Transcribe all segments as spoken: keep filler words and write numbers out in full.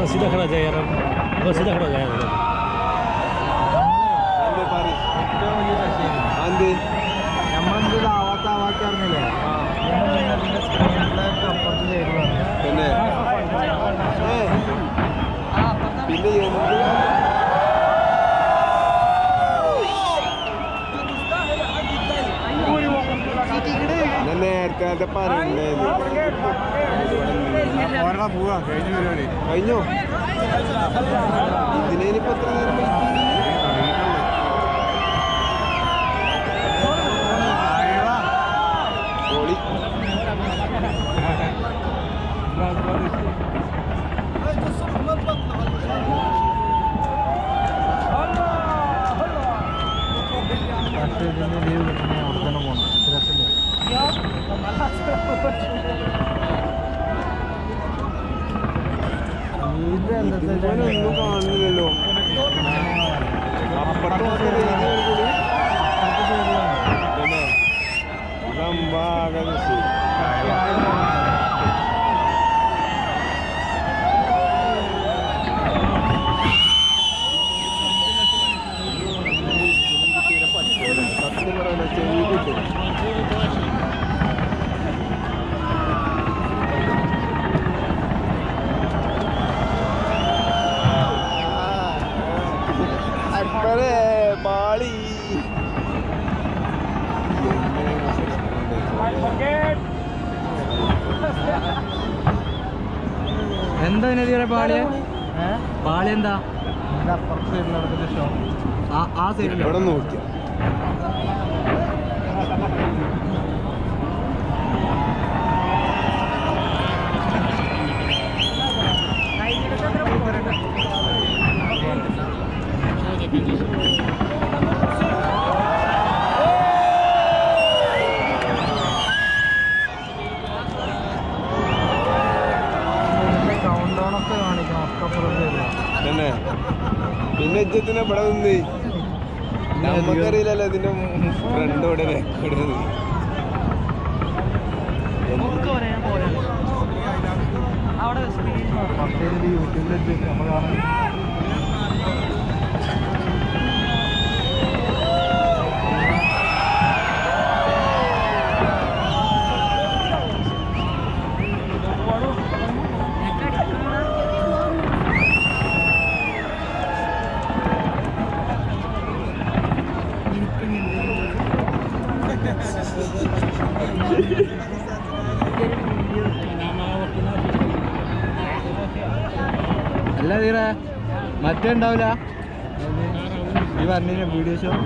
सीधा खड़ा जाए यार वो सीधा खड़ा जाए आंधी നമ്മളിത് ആവാത്ത ആവാക്കാറുന്നില്ലേ പിന്നെ പിന്നെ ഞാൻ നേരത്തെ പറഞ്ഞായിരുന്നു പോവാ കഴിഞ്ഞ പരിപാടി കഴിഞ്ഞോ ഇതിനിപ്പോ എത്ര നേരം പൊളി ലീവ് കിട്ടണേ അവിടെ തന്നെ പോകണം രസമില്ല ഒന്നും കാണുന്നില്ലല്ലോ അപ്പുറത്ത് പാളി എന്താ ഇതിനെ പാളിയ പാളി എന്താ അപ്പുറത്ത് സൈഡിൽ നടക്കുന്ന ഷോ ആ സൈഡിൽ ഇവിടെ നോക്കിയ തന്നെ പിന്നെ ഇജ്ജത്തിന് ഇവിടെ നിന്ന് നമുക്കറിയില്ലല്ലോ ഇതിന്റെ ഫ്രണ്ടോടെ ബാക്കോടെ യൂട്യൂബിൽ നമ്മൾ കാണാൻ അല്ല തീരെ മറ്റേ ഉണ്ടാവില്ല ഈ പറഞ്ഞ വീഡിയോ ഷോ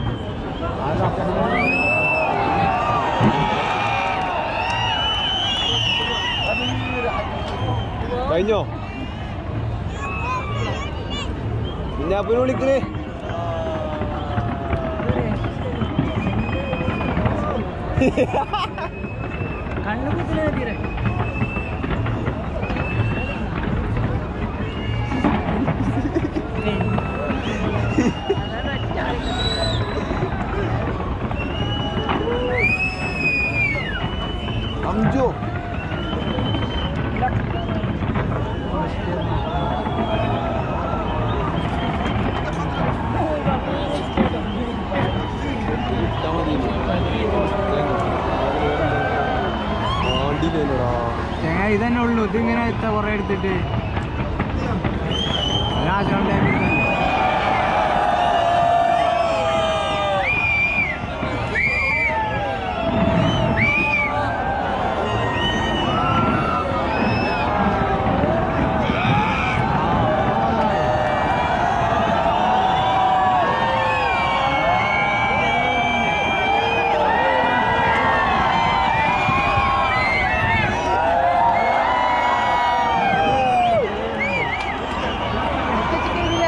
കഴിഞ്ഞോ ഞാൻ പിന്നെ വിളിക്കണേ കണ്ണുകുത്തിനെ തീരെ അഞ്ചോ ഇതന്നെ ഉള്ളു ഇതിങ്ങനെ എത്ത കുറെ എടുത്തിട്ട്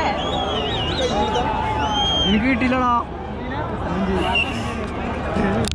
എനിക്ക് കിട്ടില്ലടാ